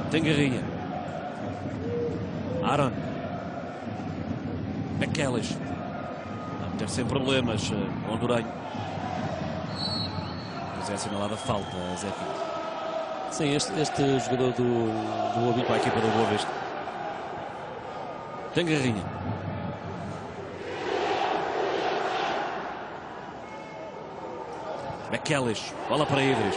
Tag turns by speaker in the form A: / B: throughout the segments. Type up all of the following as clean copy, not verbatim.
A: Tem Garrinha. Aaron. Bekeles. Não ter sem problemas. Honduranho. Pois é assinalada falta, Zeca.
B: Sim, este jogador do Boa Vista,
A: para a equipa do Boa Vista. Tem Garrinha. Bekeles. Bola para Idris.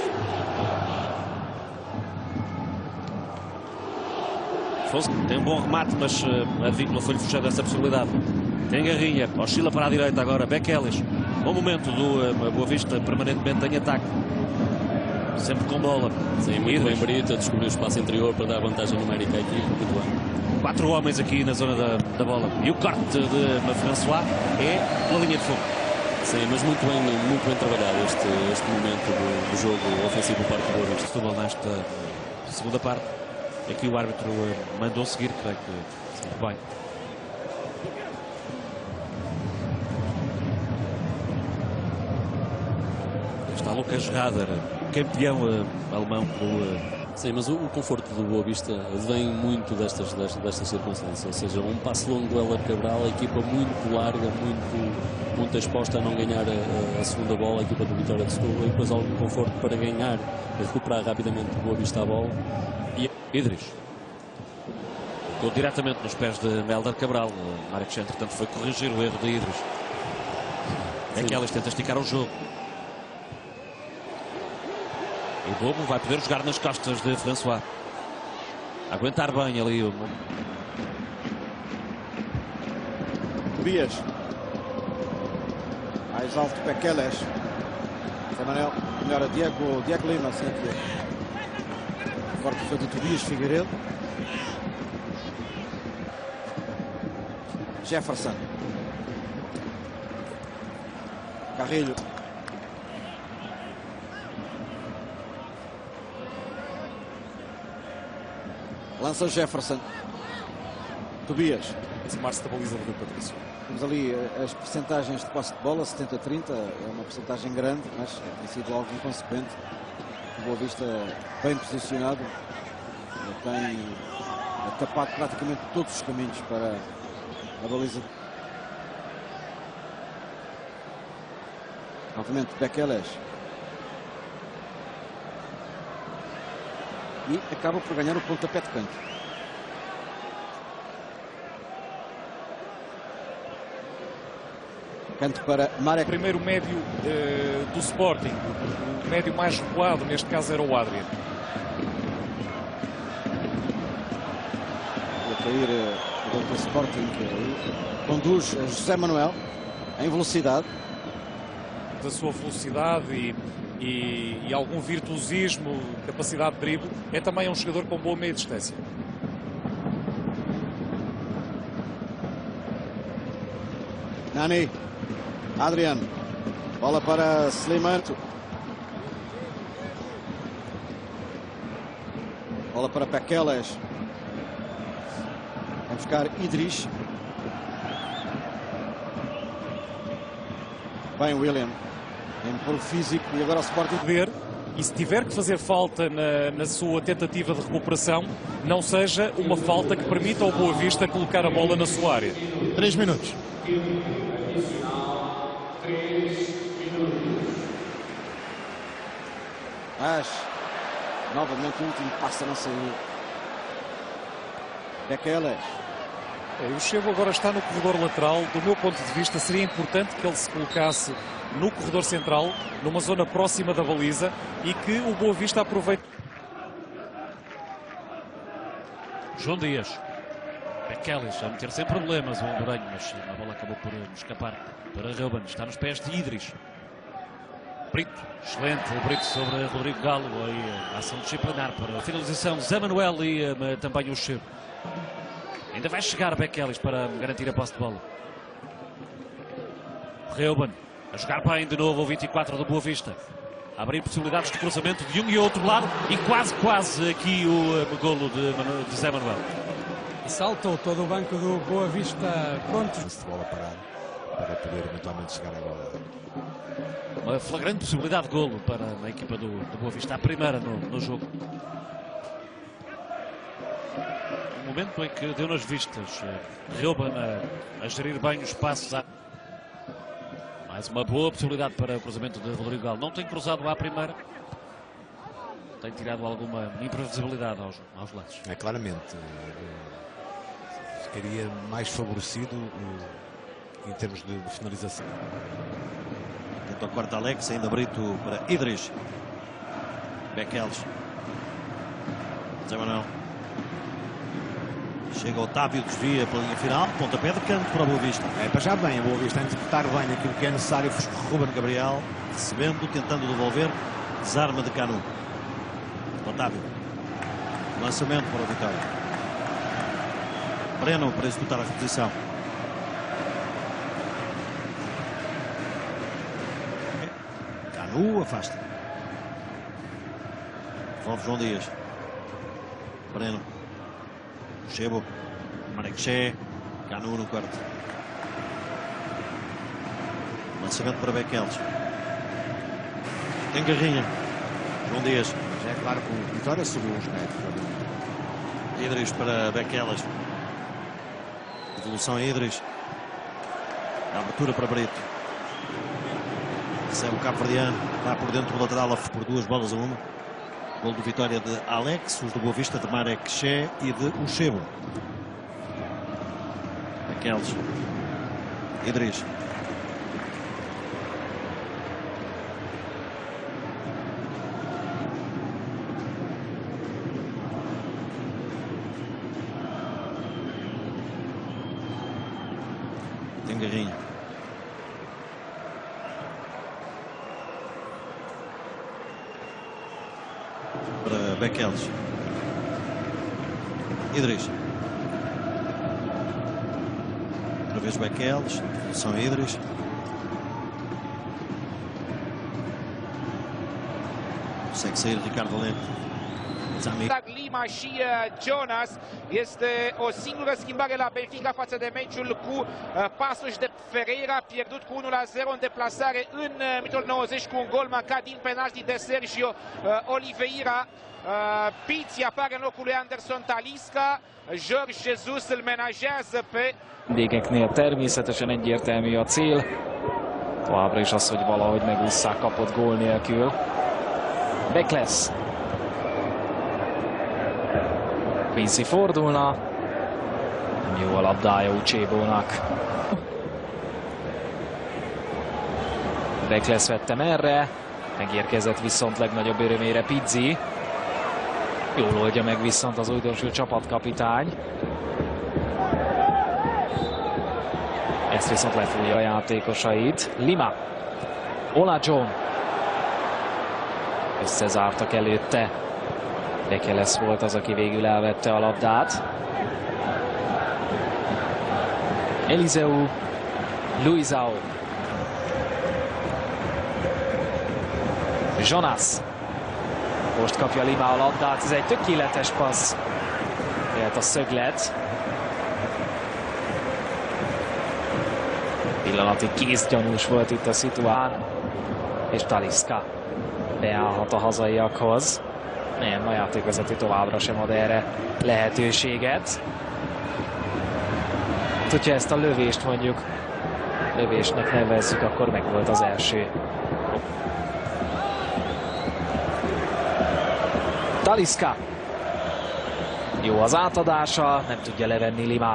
A: Tem um bom remate, mas a Víncula foi-lhe fechando essa possibilidade. Tem Garrinha, oscila para a direita agora, Bekeles. Bom momento do Boa Vista, permanentemente em ataque. Sempre com bola.
B: Sim, muito bem Brito, a descobrir o espaço interior para dar vantagem numérica à equipe. Muito bem.
A: 4 homens aqui na zona da bola. E o corte de François é pela linha de fundo.
B: Sim, mas muito bem trabalhado este momento do jogo ofensivo do Parque do Boa Vista.
A: Futebol nesta segunda parte. Aqui o árbitro mandou seguir, creio que muito bem. Está Lucas Rader, campeão alemão pelo...
B: Sim, mas o conforto do Boa Vista vem muito destas circunstâncias, ou seja, um passe longo do Heller Cabral, a equipa muito larga, muito exposta a não ganhar a segunda bola, a equipa do Vitória de Setúbal, e depois algum conforto para ganhar, recuperar rapidamente o Boa Vista a bola.
A: E Idris. Ficou diretamente nos pés de Helder Cabral. Marcos, entretanto, foi corrigir o erro de Idris. É que elas tentam esticar o jogo. E o Bobo vai poder jogar nas costas de François. Aguentar bem ali o...
C: Tobias. Mais alto Bekeles. Zé Manuel. Melhor a Diego Lima. Sim, forte foi de Tobias Figueiredo. Jefferson. Carrilho. Lança Jefferson. Tobias.
D: Aproximar-se da baliza do Patrício.
C: Temos ali as percentagens de posse de bola, 70-30. É uma percentagem grande, mas tem sido algo inconsequente. O Boa Vista bem posicionado. Tem tapado praticamente todos os caminhos para a baliza. Novamente Bekeles. E acaba por ganhar o pontapé de canto. Canto para Marek.
D: O primeiro médio do Sporting, o médio mais recuado, neste caso era o Adrian.
C: A cair o Sporting, que conduz José Manuel em velocidade.
D: Da sua velocidade e algum virtuosismo, capacidade de drible, é também um jogador com boa meia distância.
C: Nani. Adrian. Bola para Slimani. Bola para Bekeles. Vai buscar Idris. Bem, William. Em polo físico e agora o Sporting.
D: E se tiver que fazer falta na sua tentativa de recuperação, não seja uma falta que permita ao Boa Vista colocar a bola na sua área.
C: 3 minutos. Mas novamente o último passo não saiu. Bekeles.
D: O Chego agora está no corredor lateral. Do meu ponto de vista, seria importante que ele se colocasse no corredor central, numa zona próxima da baliza, e que o Boa Vista aproveite.
A: João Dias. Bekeles a meter sem problemas o Honduranho, mas a bola acabou por escapar para Reuben. Está nos pés de Idris. Brito, excelente o Brito sobre Rodrigo Galo. Aí a ação disciplinar para a finalização. Zé Manuel e também o Chego. Ainda vai chegar Bekeles para garantir a posse de bola. Reuben a jogar bem de novo o 24 do Boa Vista. A abrir possibilidades de cruzamento de um e outro lado. E quase aqui o golo de Zé Manuel.
E: Saltou todo o banco do Boa Vista pronto.
F: De bola parada para poder eventualmente chegar à bola.
A: Uma flagrante possibilidade de golo para a equipa do Boa Vista. A primeira no jogo. um momento em que deu nas vistas. Reuben a gerir bem os passos. Mais uma boa possibilidade para o cruzamento de Rodrigo Galo. Não tem cruzado à primeira. Tem tirado alguma imprevisibilidade aos lados.
F: É, claramente. Ficaria mais favorecido em termos de finalização.
G: Tenta o quarto Alex, ainda Brito para Idris. Bekeles. Zé Manuel. Chega Otávio, desvia pela linha final. Pontapé de canto para o Boa Vista.
F: É para já bem, a Boa Vista a interpretar bem aquilo que é necessário.
G: Ruben Gabriel recebendo, tentando devolver. Desarma de Canu. Otávio. Lançamento para o Vitória. Breno para executar a reposição. Canu afasta. Devolve João Dias. Breno. Chebo. Marechê. Canu no quarto. Lançamento para Bekeles. Tem Garrinha. João Dias.
F: Já é claro que o Vitória subiu uns metros.
G: Idris para Bekeles. Devolução a Idris. A abertura para Brito. Recebe o cabo-verdiano. Está por dentro do lateral por 2-1. Gol do Vitória de Alex. Os do Boa Vista de Marek Che e de Uchebo. Bekeles. Idris. Tem Garrinha. Para Bekeles. Idris. Outra vez Bekeles. São Idris. Consegue sair Ricardo Valente.
H: Lima și Jonas. Este o singură schimbare la Benfica față de meciul cu Paços de Ferreira, pierdut cu 1-0 în deplasare în minutul 90 cu un gol marcat din penalti de Sergio Oliveira. Pizzi apare în locul lui Anderson Talisca. Jorge Jesus îl menajează pe
D: Vendégeknél természetesen egyértelmű a cél. Továbbra is az, hogy valahogy megússzák kapott gól nélkül. Bekeles. Pizzi fordulna. Nem jó a labdája Uchebónak. Bekeles vette merre. Megérkezett viszont legnagyobb örömére Pizzi. Jól oldja meg viszont az újdonsült csapatkapitány. Ezt viszont lefújja a játékosait. Lima. Ola John. Összezártak előtte. Bekeles volt az, aki végül elvette a labdát. Eliseu. Luizao. Jonas. Most kapja Lima a labdát, ez egy tökéletes passz. Lehet a szöglet. Pillanatig kézgyanús volt itt a szituán. És Talisca beállhat a hazaiakhoz. Nem, a játékvezető továbbra sem ad erre lehetőséget. Hogyha ezt a lövést mondjuk lövésnek nevezzük, akkor meg volt az első. Talisca. Jó az átadása, nem tudja levenni Lima.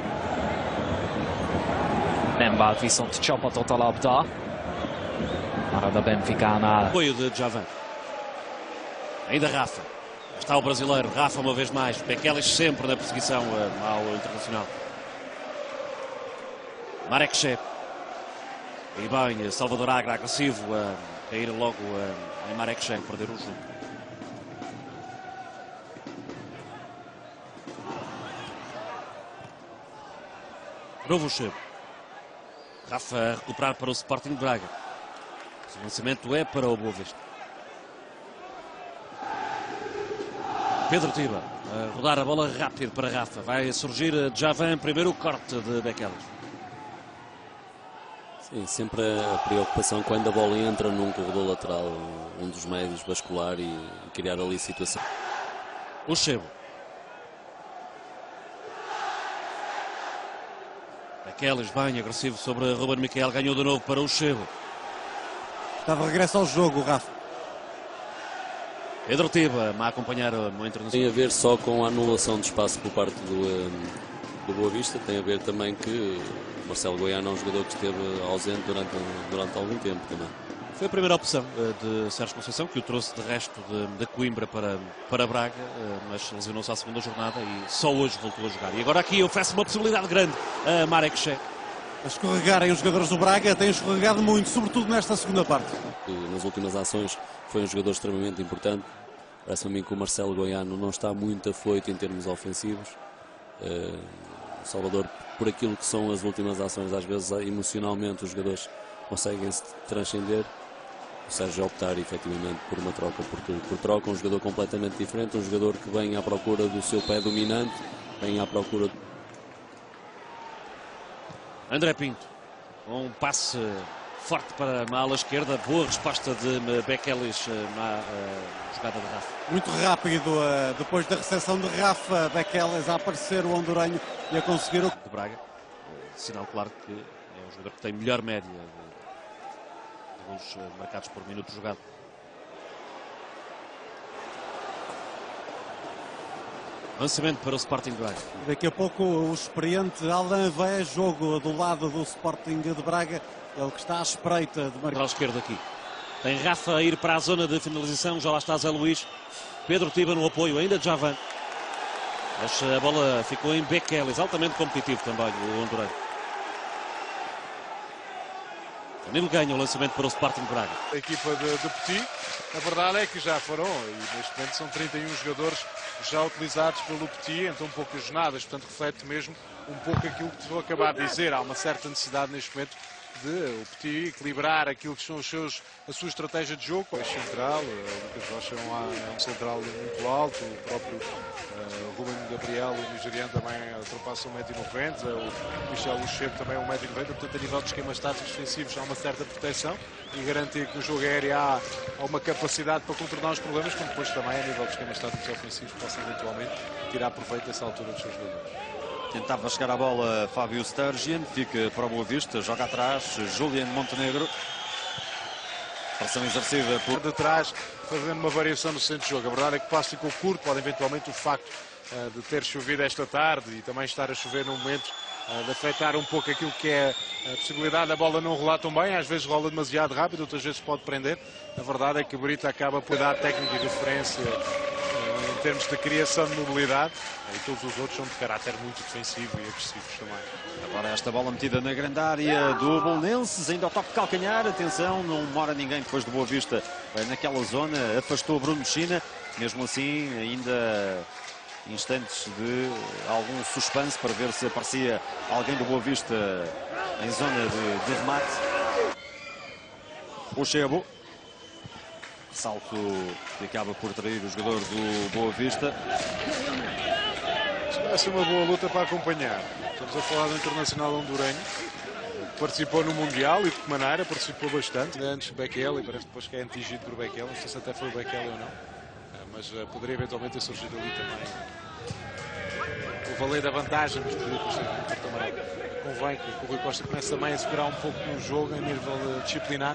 D: Nem vált viszont csapatot a labda. Marad a Benficánál.
A: Apoio de Javan. Ainda Rafa. Está o brasileiro. Rafa uma vez mais. Bekeles sempre na perseguição ao Internacional. Marek Che. E bem, Salvador Agra agressivo a cair logo em Marek Che, perder o jogo. Novo Che. Rafa a recuperar para o Sporting de Braga. O lançamento é para o Boa Vista. Pedro Tiba a rodar a bola rápido para Rafa. Vai surgir Javan, primeiro corte de Bekeles.
B: Sim, sempre a preocupação quando a bola entra num corredor lateral, um dos médios bascular e criar ali situação.
A: O Chebo. Bekelis bem agressivo sobre Ruben Miquel, ganhou de novo para o Chego.
C: Está de regresso ao jogo, Rafa.
A: Pedro Tiba a acompanhar o internacional.
B: Tem a ver só com a anulação de espaço por parte do Boa Vista, tem a ver também que Marcelo Goiano é um jogador que esteve ausente durante algum tempo também.
A: Foi a primeira opção de Sérgio Conceição, que o trouxe de resto de Coimbra para Braga, mas lesionou-se à segunda jornada e só hoje voltou a jogar. E agora aqui oferece uma possibilidade grande a Marek Cech.
C: A escorregarem os jogadores do Braga, têm escorregado muito, sobretudo nesta segunda parte.
B: Nas últimas ações foi um jogador extremamente importante. Parece-me a mim que o Marcelo Goiano não está muito afoito em termos ofensivos. Salvador, por aquilo que são as últimas ações, às vezes emocionalmente os jogadores conseguem se transcender. O Sérgio optar efetivamente por uma troca por troca, um jogador completamente diferente, um jogador que vem à procura do seu pé dominante, vem à procura.
A: André Pinto, um passe forte para a ala esquerda, boa resposta de Bekelis na jogada de Rafa.
C: Muito rápido, depois da recepção de Rafa, Bekelis a aparecer o hondurenho e a conseguir o...
A: De Braga, sinal claro que é um jogador que tem melhor média de gols marcados por minuto jogado. Lançamento para o Sporting de Braga.
C: Daqui a pouco o experiente Alain vai a jogo do lado do Sporting de Braga, ele que está à espreita de marcar.
A: Lateral esquerdo aqui. Tem Rafa a ir para a zona de finalização, já lá está Zé Luís. Pedro Tiba no apoio, ainda de Javan. Mas a bola ficou em Bekelis, altamente competitivo também o hondureiro. Danilo ganha o lançamento para o Sporting de Braga.
I: A equipa de Petit, a verdade é que já foram, e neste momento são 31 jogadores já utilizados pelo Petit, então poucas jornadas, portanto reflete mesmo um pouco aquilo que te vou acabar de dizer. Há uma certa necessidade neste momento de o Petit equilibrar aquilo que são a sua estratégia de jogo. O central, o Lucas Rocha é um central muito alto, o próprio Ruben Gabriel, o nigeriano, também ultrapassa 1,90 m, o Michel Lucheiro também 1,90 m, portanto a nível de esquemas táticos defensivos há uma certa proteção e garantir que o jogo aéreo há uma capacidade para contornar os problemas, como depois também a nível de esquemas táticos ofensivos possa eventualmente tirar proveito dessa altura dos seus jogadores.
J: Tentava chegar a bola Fábio Sturgeon, fica para o Boa Vista, joga atrás, Julian Montenegro. Pressão exercida por
I: detrás, fazendo uma variação no centro de jogo. A verdade é que o passo ficou curto, pode eventualmente o facto de ter chovido esta tarde e também estar a chover no momento de afetar um pouco aquilo que é a possibilidade da bola não rolar tão bem, às vezes rola demasiado rápido, outras vezes pode prender. A verdade é que o Brito acaba por dar técnica e referência em termos de criação de mobilidade, e todos os outros são de caráter muito defensivo e agressivos também.
J: Agora esta bola metida na grande área do Belenenses, ainda ao toque de calcanhar, atenção, não mora ninguém depois do Boa Vista naquela zona, afastou Bruno China, mesmo assim ainda instantes de algum suspense para ver se aparecia alguém do Boa Vista em zona de remate. O Chebo. Salto que acaba por trair o jogador do Boa Vista.
I: Vai ser uma boa luta para acompanhar. Estamos a falar do internacional hondurenho. Participou no Mundial e de que maneira participou bastante. Antes Bekele, parece depois que é antigido por Bekele. Não sei se até foi o Bekele ou não. Mas poderia eventualmente ter surgido ali também o valer da vantagem, mas poderia ter sido um cartão amarelo. Convém que o Rui Costa comece também a segurar um pouco no jogo a nível disciplinar.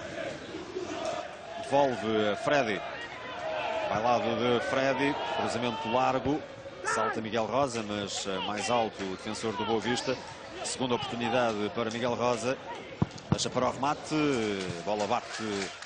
J: Devolve Freddy. Vai lado de Freddy. Cruzamento largo. Salta Miguel Rosa, mas mais alto o defensor do Boa Vista. Segunda oportunidade para Miguel Rosa. Deixa para o remate. Bola bate